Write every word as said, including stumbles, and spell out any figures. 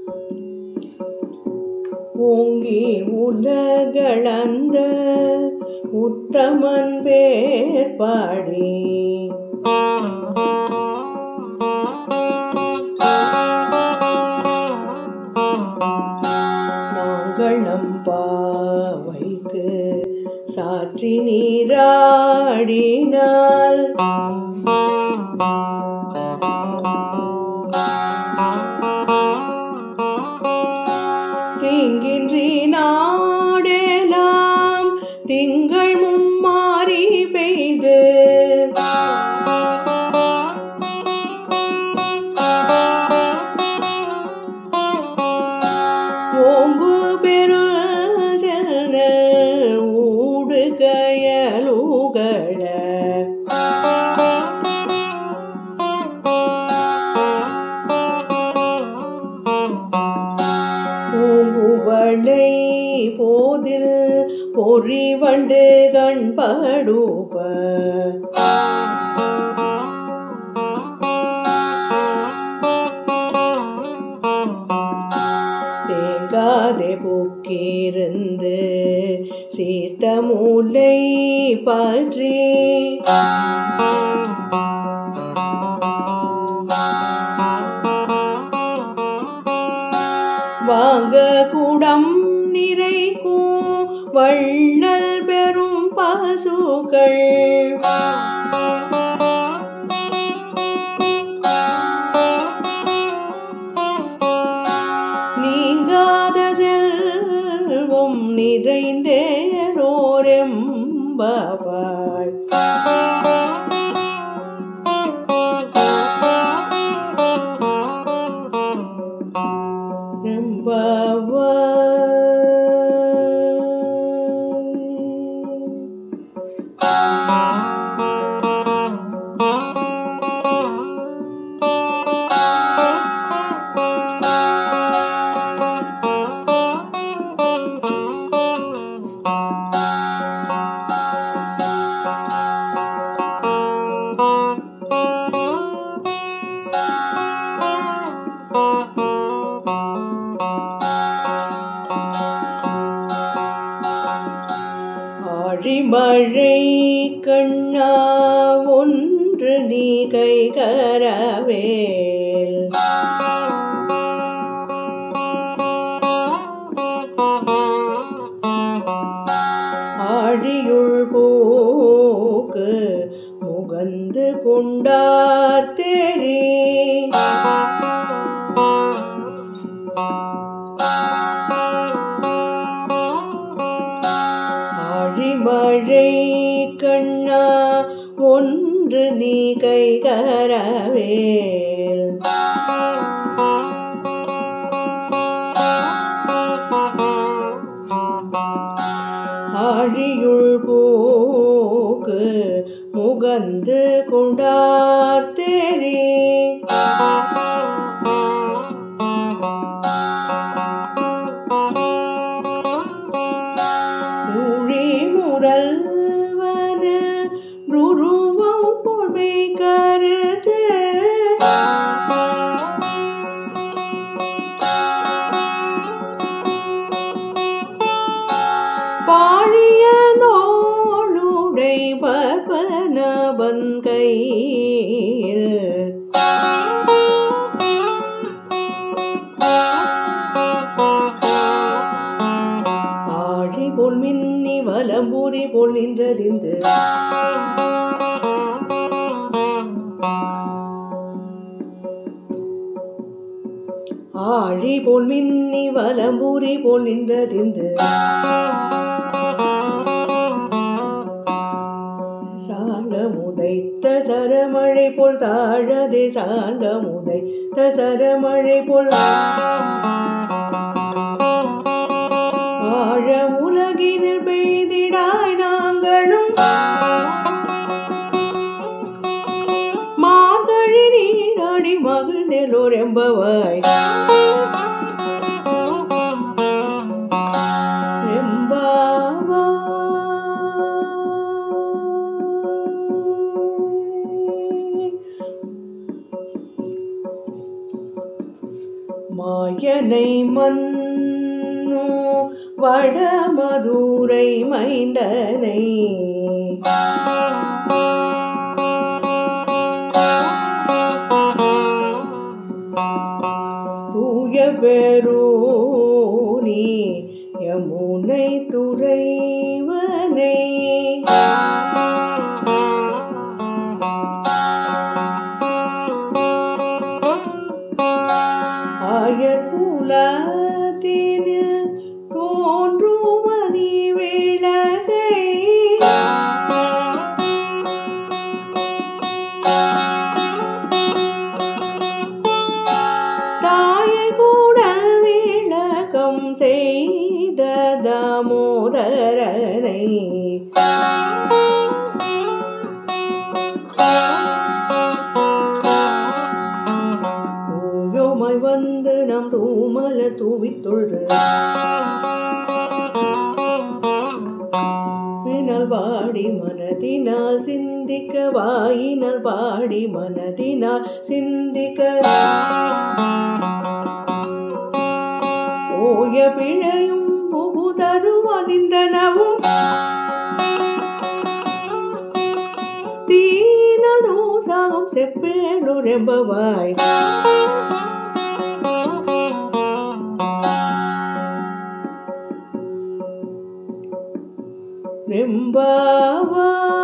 ஓங்கி உலகளந்த உத்தமன் பேர் பாடி நாங்கள் நம்பாவைக்கு சாற்றி நீராடினால் தீங்கின்றி நாடெல்லாம் திங்கள் மும்மாறி பெய்து ஓம்பு பெருஞ்சென்னல் ஊடு கயலுகள பூங்குவளை போதில் பொறிவண்டு கண்படுப்ப தேங்காதே பூக்கிருந்து சீர்த்த மூலை பற்றி வாங்க குடம் நிறைக்கும் வள்ளல் பெரும் பசுக்கள் நீங்காத செல்வம் நிறைந்தேரோரெம்பவாய் ஆழிமழை கண்ணா ஒன்று நீ கைகரவேல் ஆழியுள் போக்கு முகந்து கொண்டார் தேரி மழை கண்ணா ஒன்று நீ கைகரவேல் ஆழியுள் போக்கு முகந்து கொண்டார் தேரி முதல்வன ருருவம் பொல்மை கருத்து பாழிய நோளுடை பற்பனவன் கையில் ஆழி போல் மின்னி வலம்பூரி போல் நின்றதிந்து ஆழி போல் மின்னி வலம்பூரி போல் நின்றதிந்து சாங்க முதைத்த சரமழை போல் தாழதே சாங்க முதைத்த சரமழை போல் ஆழ உலகினில் பெய்திடாய் நாங்களும் மார்கழி நீராடி மகிழ்ந்தேலோர் எம்பவாய் மாயனை மன்னு வடமதுரை மைந்தனை தூய பெருநீ யமுனை துறைவனை ஆய குலத்தினில் தோன்றும் மணி விளக்கை தாயை கூடல் விளக்கம் செய்த தாமோதரனை தூயோமாய் வந்து நாம் தூமலர் தூவித் தொழுது வினால் பாடி மனதினால் சிந்திக்க வாயினால் பாடி மனதினால் சிந்திக்க போய பிழையும் புகுதருவான் நின்றனவும் தீனால் தூசாகும் செப்பேனுரெம்பவாய் ரெம்பவாய்.